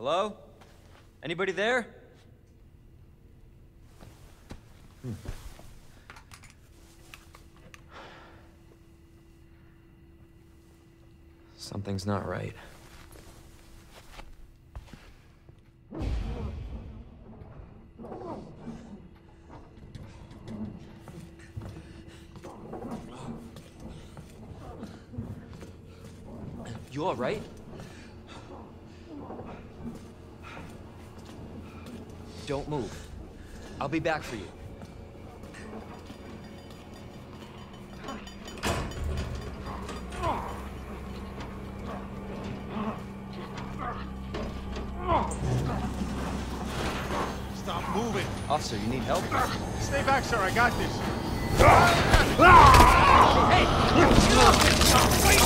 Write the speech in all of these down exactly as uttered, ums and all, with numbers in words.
Hello? Anybody there? Hmm. Something's not right. You all right? Don't move. I'll be back for you. Stop moving. Officer, you need help? Stay back, sir. I got this. Hey! Right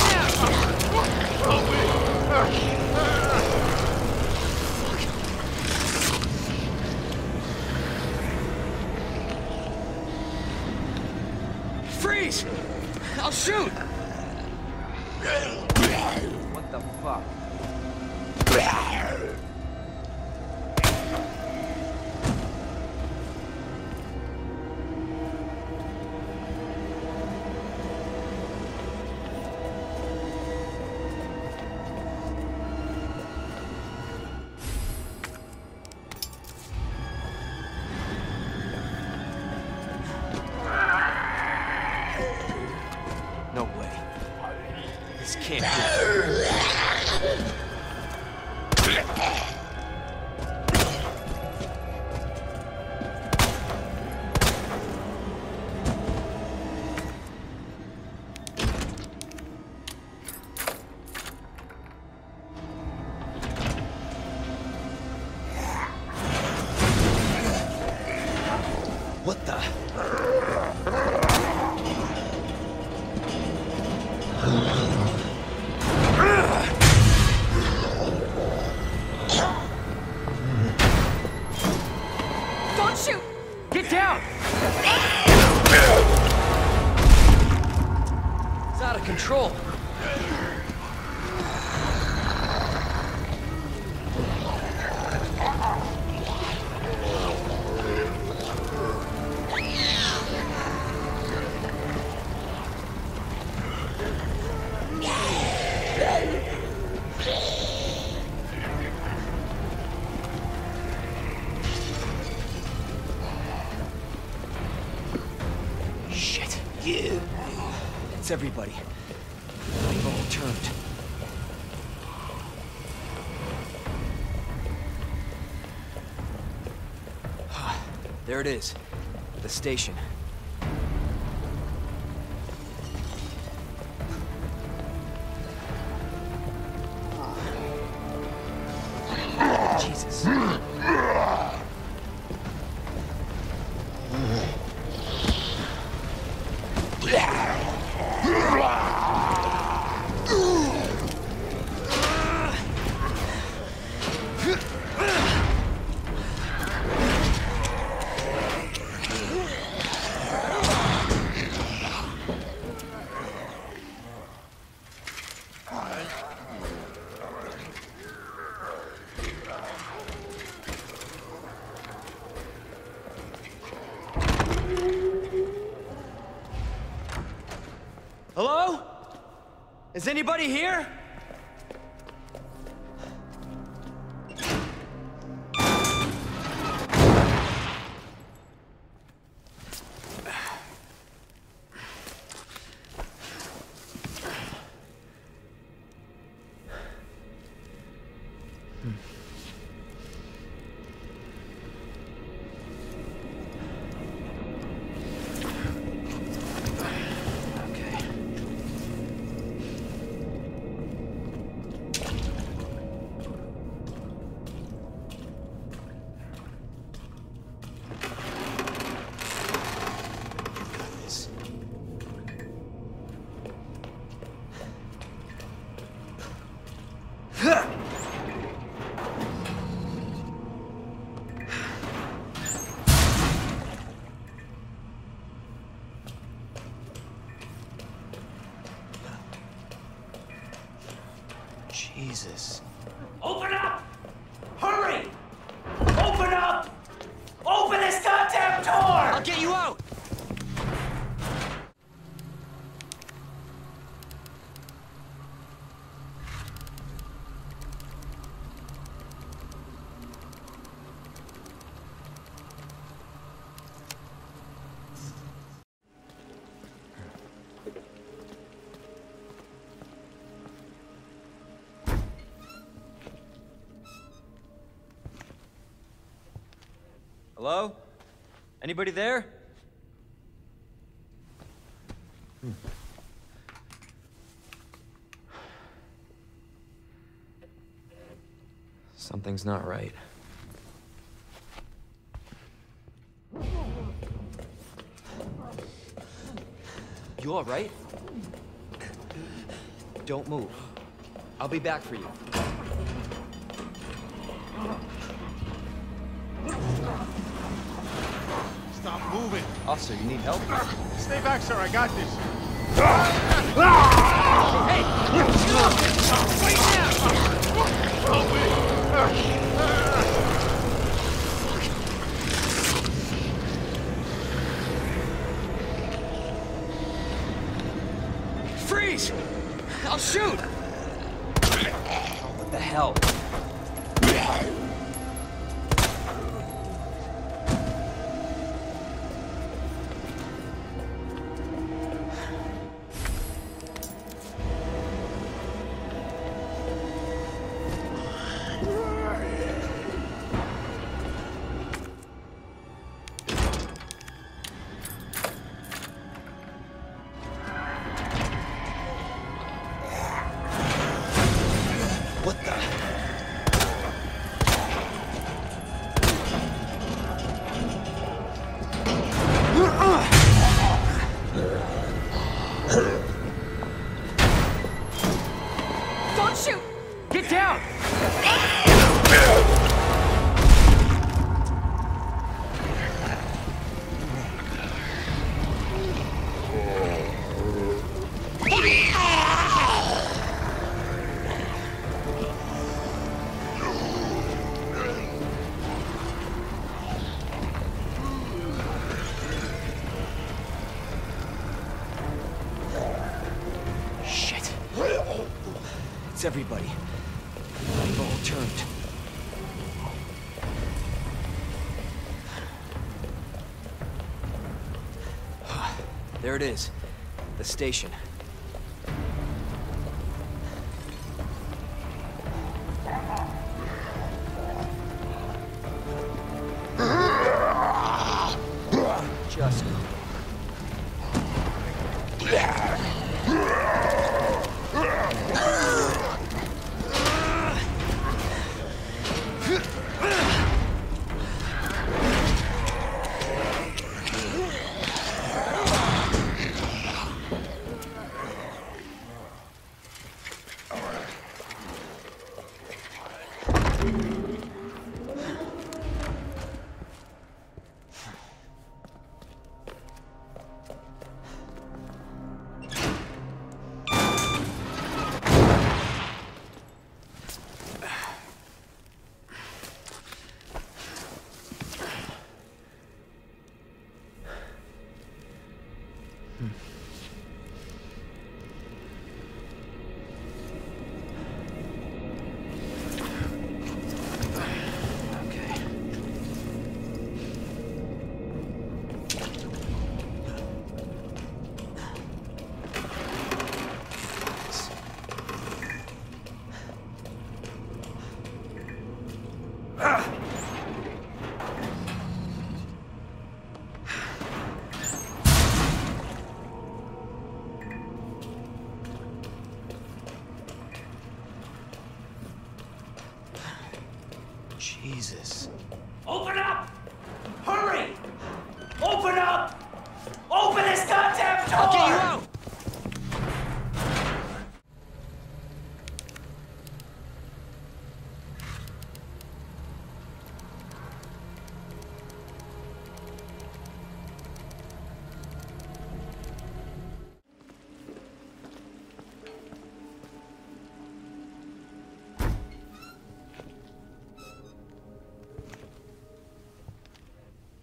now! Freeze! I'll shoot! What the fuck? No way. This can't be. What the? Don't shoot! Get down! It's out of control. Shit. Yeah. It's everybody. They've all turned. There it is. The station. Jesus. Hello? Is anybody here? Jesus. Open up! Hurry! Open up! Open this goddamn door! I'll get you out! Hello? Anybody there? Hmm. Something's not right. You all right? Don't move. I'll be back for you. Stop moving. Officer, you need help? Stay back, sir. I got this. Hey! Stop! Right now! Freeze! I'll shoot! What the hell? What the? Don't shoot! Get down! Shit. It's everybody. They've all turned. There it is. The station. Just... Jesus. Open up! Hurry! Open up! Open this goddamn door! I'll get you out!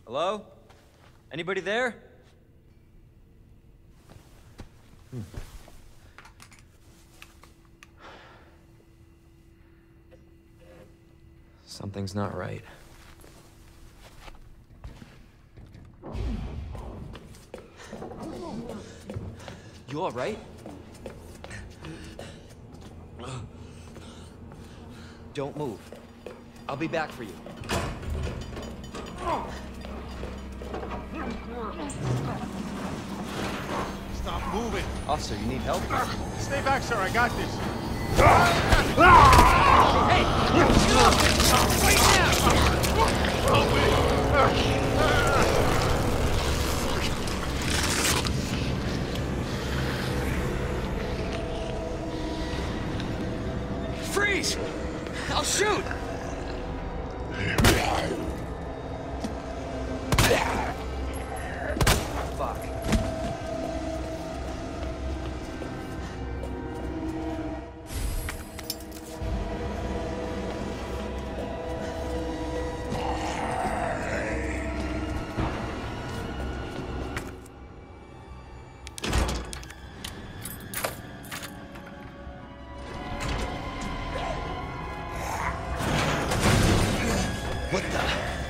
Hello? Anybody there? Hmm. Something's not right. You all right? Don't move. I'll be back for you. Stop moving. Officer, you need help? Stay back, sir. I got this. Freeze! I'll shoot! Fuck. What the?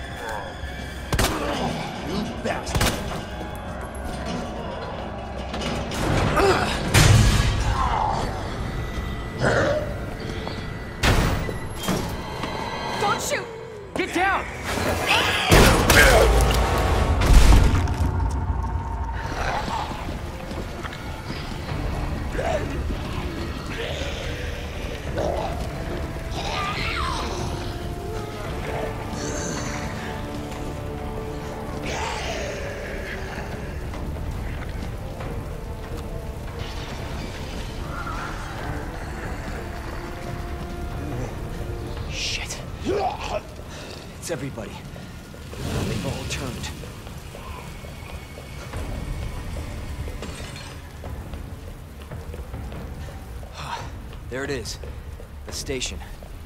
You bastard! Don't shoot! Get down! Shit. It's everybody. They've all turned. There it is. The station.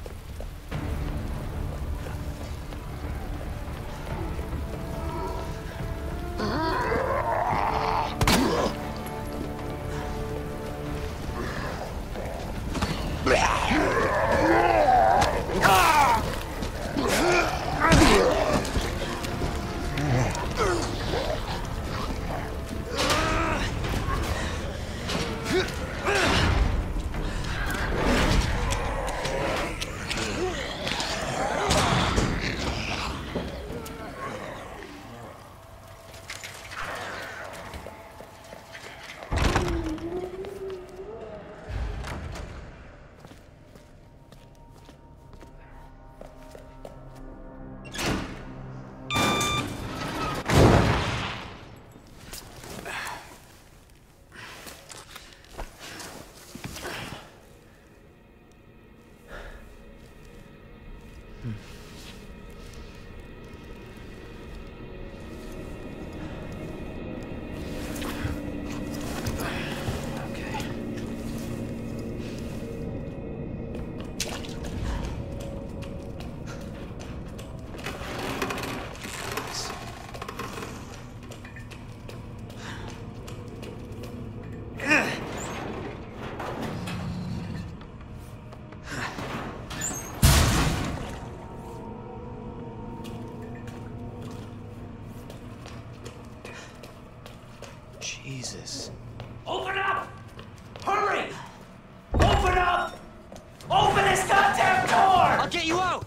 Jesus. Open up! Hurry! Open up! Open this goddamn door! I'll get you out!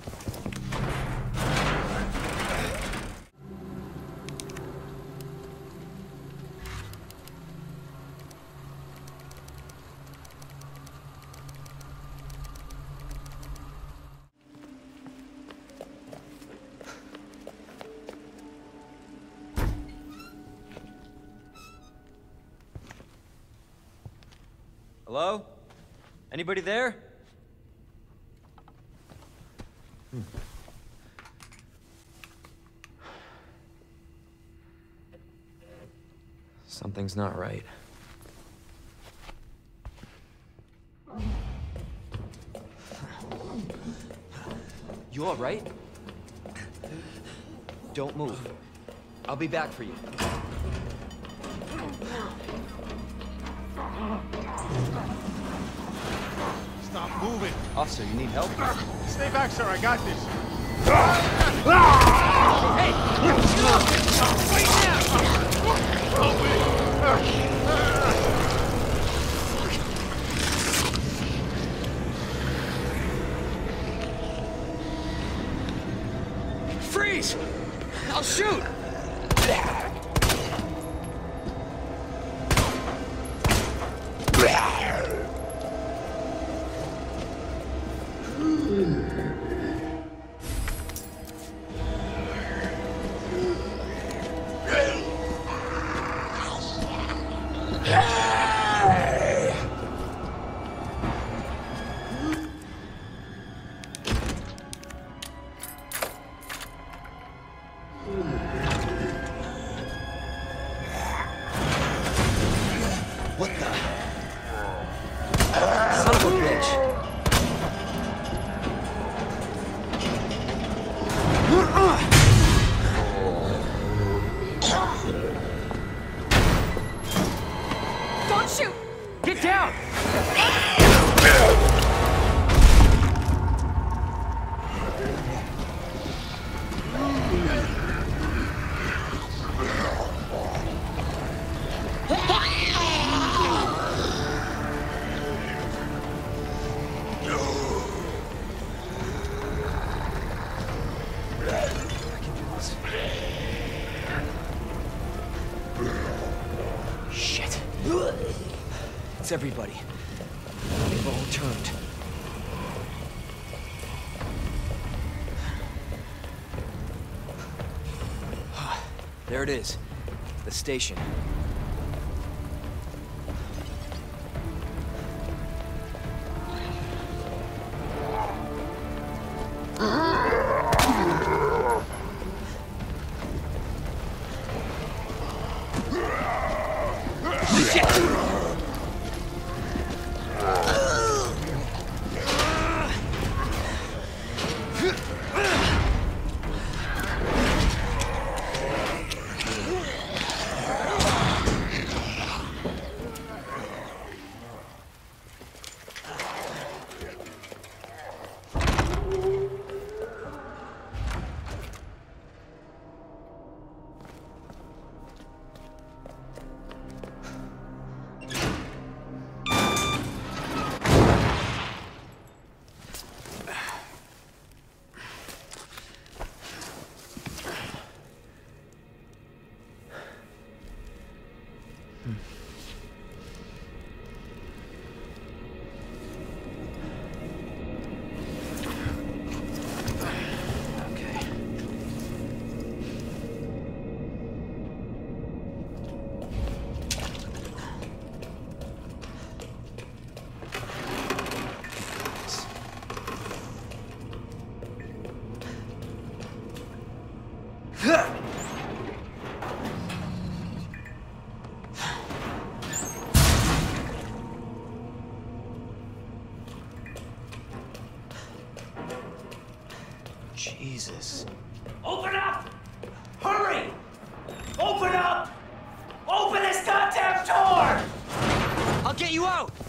Hello? Anybody there? Hmm. Something's not right. You all right? Don't move. I'll be back for you. Stop moving. Officer, you need help? Stay back, sir. I got this. Hey! Wait now! Freeze! I'll shoot! What the? Son of a bitch! Don't shoot! Get down! Shit. It's everybody. They've all turned. There it is. The station. Jesus. Open up! Hurry! Open up! Open this goddamn door! I'll get you out!